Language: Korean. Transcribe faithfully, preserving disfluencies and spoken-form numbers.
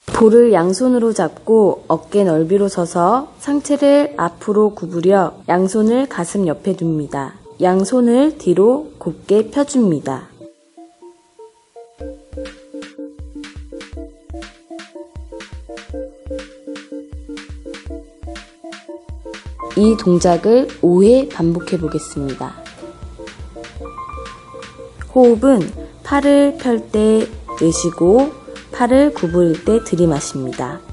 볼을 양손으로 잡고 어깨 넓이로 서서 상체를 앞으로 구부려 양손을 가슴 옆에 둡니다. 양손을 뒤로 곧게 펴줍니다. 이 동작을 오 회 반복해 보겠습니다. 호흡은 팔을 펼 때 내쉬고 팔을 구부릴 때 들이마십니다.